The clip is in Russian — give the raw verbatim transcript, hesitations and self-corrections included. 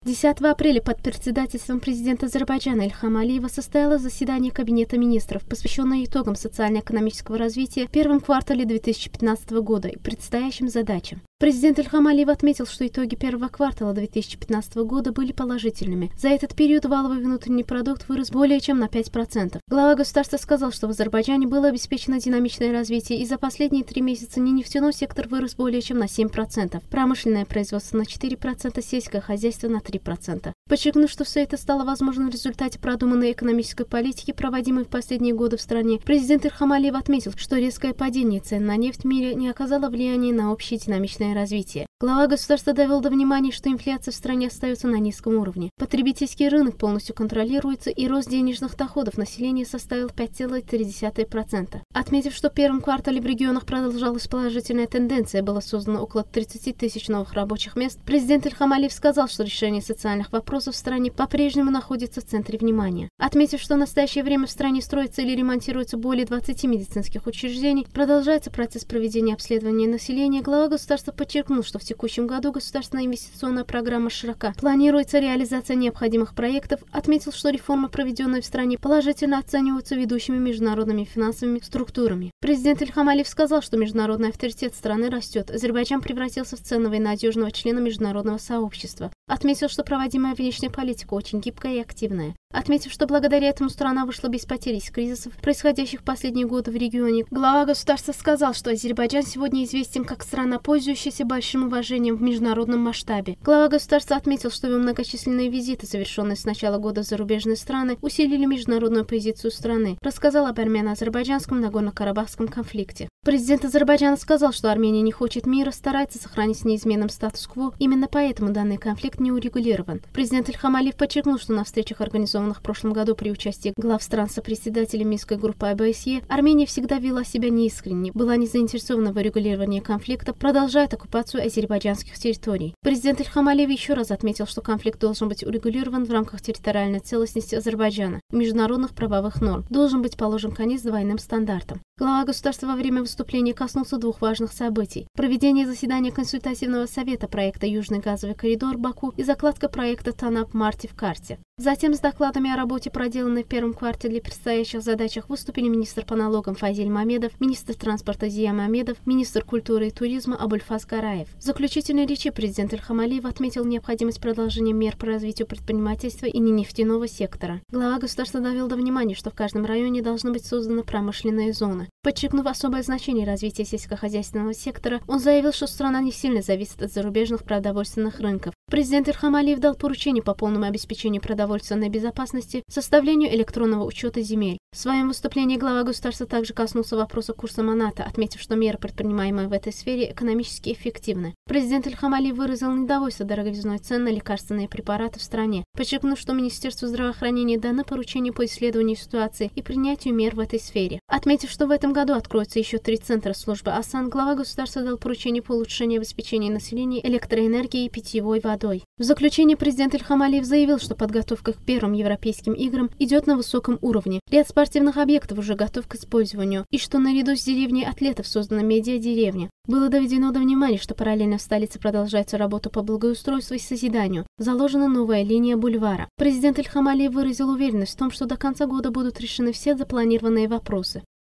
десятого апреля под председательством президента Азербайджана Ильхама Алиева состоялось заседание Кабинета министров, посвященное итогам социально-экономического развития в первом квартале две тысячи пятнадцатого года и предстоящим задачам. Президент Ильхам Алиев отметил, что итоги первого квартала две тысячи пятнадцатого года были положительными. За этот период валовый внутренний продукт вырос более чем на пять процентов. Глава государства сказал, что в Азербайджане было обеспечено динамичное развитие, и за последние три месяца ненефтяной сектор вырос более чем на семь процентов, промышленное производство на четыре процента, сельское хозяйство на три процента. Подчеркнув, что все это стало возможным в результате продуманной экономической политики, проводимой в последние годы в стране, президент Ильхам Алиев отметил, что резкое падение цен на нефть в мире не оказало влияния на общее динамичное развитие. Глава государства довел до внимания, что инфляция в стране остается на низком уровне. Потребительский рынок полностью контролируется, и рост денежных доходов населения составил пять целых три десятых процента. Отметив, что в первом квартале в регионах продолжалась положительная тенденция, было создано около тридцати тысяч новых рабочих мест, президент Ильхам Алиев сказал, что решение социальных вопросов в стране по-прежнему находится в центре внимания. Отметив, что в настоящее время в стране строится или ремонтируется более двадцати медицинских учреждений, продолжается процесс проведения обследования населения, глава государства подчеркнул, что в В текущем году государственная инвестиционная программа широка. Планируется реализация необходимых проектов. Отметил, что реформы, проведенные в стране, положительно оцениваются ведущими международными финансовыми структурами. Президент Ильхам Алиев сказал, что международный авторитет страны растет. Азербайджан превратился в ценного и надежного члена международного сообщества. Отметил, что проводимая внешняя политика очень гибкая и активная. Отметив, что благодаря этому страна вышла без потерь из кризисов, происходящих в последние годы в регионе, глава государства сказал, что Азербайджан сегодня известен как страна, пользующаяся большим уважением в международном масштабе. Глава государства отметил, что его многочисленные визиты, совершенные с начала года в зарубежные страны, усилили международную позицию страны. Рассказал об армяно-азербайджанском Нагорно-Карабахском конфликте. Президент Азербайджана сказал, что Армения не хочет мира, старается сохранить неизменным статус-кво, именно поэтому данный конфликт не урегулирован. Президент Ильхам Алиев подчеркнул, что на встречах, организованных в прошлом году при участии глав стран сопредседателей Минской группы ОБСЕ, Армения всегда вела себя неискренне, была не заинтересована в урегулировании конфликта, продолжает оккупацию азербайджанских территорий. Президент Ильхам Алиев еще раз отметил, что конфликт должен быть урегулирован в рамках территориальной целостности Азербайджана и международных правовых норм, должен быть положен конец двойным стандартам. Глава государства во время выступления коснулся двух важных событий: проведение заседания консультативного совета проекта «Южный газовый коридор Баку» и закладка проекта «Танап-Марти» в карте. Затем с докладами о работе, проделанной в первом квартале для предстоящих задачах, выступили министр по налогам Фазиль Мамедов, министр транспорта Зия Мамедов, министр культуры и туризма Абульфаз Гараев. В заключительной речи президент Ильхам Алиев отметил необходимость продолжения мер по развитию предпринимательства и ненефтяного сектора. Глава государства довел до внимания, что в каждом районе должна быть создана промышленная зона. Подчеркнув особое значение развития сельскохозяйственного сектора, он заявил, что страна не сильно зависит от зарубежных продовольственных рынков. Президент Ильхам Алиев дал поручение по полному обеспечению продовольственной безопасности, составлению электронного учета земель. В своем выступлении глава государства также коснулся вопроса курса маната, отметив, что меры, предпринимаемые в этой сфере, экономически эффективны. Президент Ильхам Алиев выразил недовольство дороговизной цен на лекарственные препараты в стране, подчеркнув, что Министерству здравоохранения дано поручение по исследованию ситуации и принятию мер в этой сфере. Отметив, что в этом году откроется еще три центра службы АСАН, глава государства дал поручение по улучшению обеспечения населения электроэнергией и питьевой водой. В заключение президент Ильхам Алиев заявил, что подготовка к первым европейским играм идет на высоком уровне. Ряд спортивных объектов уже готов к использованию, и что наряду с деревней атлетов создана медиа-деревня. Было доведено до внимания, что параллельно в столице продолжается работа по благоустройству и созиданию. Заложена новая линия бульвара. Президент Ильхам Алиев выразил уверенность в том, что до конца года будут решены все запланированные вопросы.